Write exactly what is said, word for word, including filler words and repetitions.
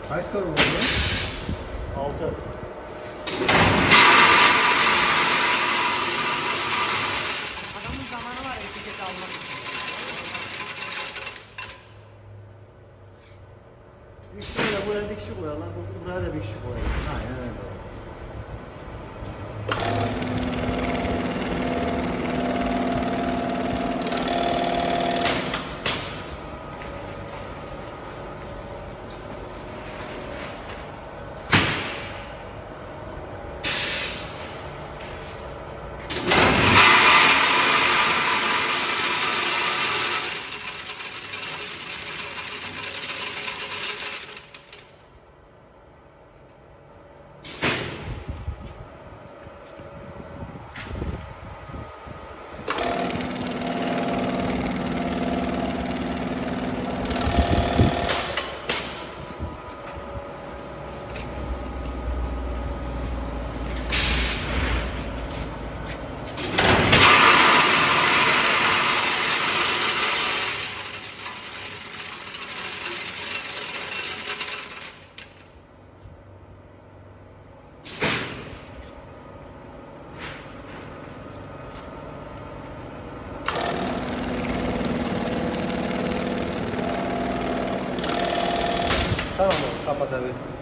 Kaç torba oldu? Altı. Adamın zamanı var etiketi almak için. Şuraya buraya bir kişi koyalım. Buraya da bir kişi koyalım. Aynen öyle. Tamam, kapatabiliriz.